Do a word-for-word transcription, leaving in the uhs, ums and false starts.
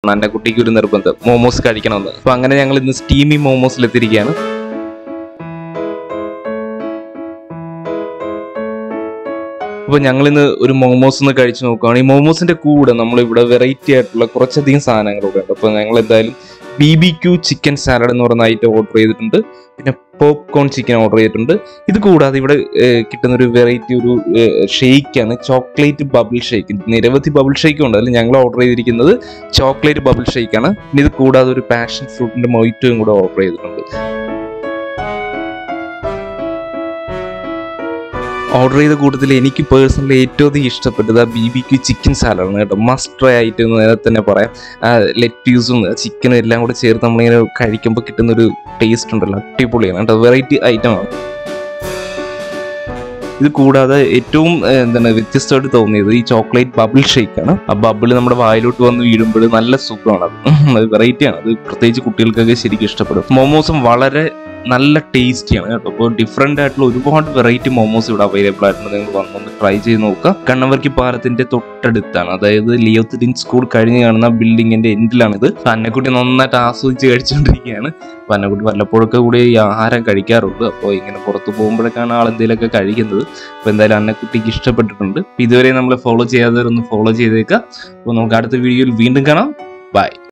കാരണം എൻ്റെ കുട്ടിക്ക് ഒരു നിർബന്ധം മോമോസ് കഴിക്കണമെന്ന്. അപ്പോൾ അങ്ങനെ ഞങ്ങൾ ഇന്ന് സ്റ്റീമി മോമോസിലെത്തിയിരിക്കുകയാണ്. അപ്പോൾ ഞങ്ങളിന്ന് ഒരു മോമോസ് ഒന്ന് കഴിച്ച് നോക്കുകയാണ്. ഈ മോമോസിൻ്റെ കൂടെ നമ്മളിവിടെ വെറൈറ്റി ആയിട്ടുള്ള കുറച്ചധികം സാധനങ്ങളൊക്കെ ഉണ്ട്. അപ്പോൾ ഞങ്ങൾ എന്തായാലും B B Q chicken salad എന്ന് പറയുന്ന ഐറ്റം ഓർഡർ ചെയ്തിട്ടുണ്ട്. പിന്നെ പോപ്കോൺ ചിക്കൻ ഓർഡർ ചെയ്തിട്ടുണ്ട്. ഇത് കൂടാതെ ഇവിടെ കിട്ടുന്ന ഒരു വെറൈറ്റി ഒരു ഷേക്കാണ്, ചോക്ലേറ്റ് ബബിൾ ഷേക്ക്. നിരവധി ബബിൾ ഷേക്കും ഉണ്ട്, അതിൽ ഞങ്ങൾ ഓർഡർ ചെയ്തിരിക്കുന്നത് ചോക്ലേറ്റ് ബബിൾ ഷേക്കാണ്. പിന്നെ ഇത് കൂടാതെ ഒരു പാഷൻ ഫ്രൂട്ടിൻ്റെ മൊയ്റ്റോയും കൂടെ ഓർഡർ ചെയ്തിട്ടുണ്ട്. ഓർഡർ ചെയ്ത കൂട്ടത്തിൽ എനിക്ക് പേഴ്സണലി ഏറ്റവും അധികം ഇഷ്ടപ്പെട്ടത് ആ ബി ബി ക്യൂ ചിക്കൻ സാലഡാണ് കേട്ടോ. മസ്റ്റ് ട്രൈ ആയിട്ട് നേരത്തെ തന്നെ പറയാം. ലെറ്റ്യൂസും ചിക്കനും എല്ലാം കൂടെ ചേർത്ത് നമ്മളിങ്ങനെ കഴിക്കുമ്പോൾ കിട്ടുന്നൊരു ടേസ്റ്റ് ഉണ്ടല്ലോ, അടിപൊളിയാണ് കേട്ടോ. വെറൈറ്റി ഐറ്റമാണ്. ഇത് കൂടാതെ ഏറ്റവും എന്താണ് വ്യത്യസ്തമായിട്ട് തോന്നിയത് ഈ ചോക്ലേറ്റ് ബബിൾ ഷേക്കാണ്. ആ ബബിൾ നമ്മുടെ വായിലോട്ട് വന്ന് വീഴുമ്പോൾ നല്ല സുഖമാണ്. അത് വെറൈറ്റിയാണ്. അത് പ്രത്യേകിച്ച് കുട്ടികൾക്കൊക്കെ ശരിക്കും ഇഷ്ടപ്പെടും. മോമോസും വളരെ നല്ല ടേസ്റ്റിയാണ് കേട്ടോ. അപ്പോൾ ഡിഫറെൻ്റ് ആയിട്ടുള്ള ഒരുപാട് വെറൈറ്റി മോമോസ് ഇവിടെ അവൈലബിൾ ആയിട്ടുണ്ട്. നിങ്ങൾ വന്നൊന്ന് ട്രൈ ചെയ്ത് നോക്കുക. കണ്ണവർക്കി പാലത്തിൻ്റെ തൊട്ടടുത്താണ്, അതായത് ലിയോത്തിൻ സ്കൂൾ കഴിഞ്ഞ് കാണുന്ന ബിൽഡിങ്ങിൻ്റെ എൻഡിലാണിത്. അന്നക്കുട്ടി നന്നായിട്ട് ആസ്വദിച്ച് കഴിച്ചുകൊണ്ടിരിക്കുകയാണ്. അപ്പോൾ അന്നക്കുട്ടി വല്ലപ്പോഴൊക്കെ കൂടി ഈ ആഹാരം കഴിക്കാറുള്ളൂ. അപ്പോൾ ഇങ്ങനെ പുറത്ത് പോകുമ്പോഴൊക്കെയാണ് ആൾ എന്തെങ്കിലുമൊക്കെ കഴിക്കുന്നത്. അപ്പോൾ എന്തായാലും അന്നക്കുട്ടിക്ക് ഇഷ്ടപ്പെട്ടിട്ടുണ്ട്. ഇതുവരെ നമ്മൾ ഫോളോ ചെയ്യാത്തവരൊന്ന് ഫോളോ ചെയ്തേക്കുക. അപ്പോൾ നമുക്ക് അടുത്ത വീഡിയോയിൽ വീണ്ടും കാണാം. ബൈ.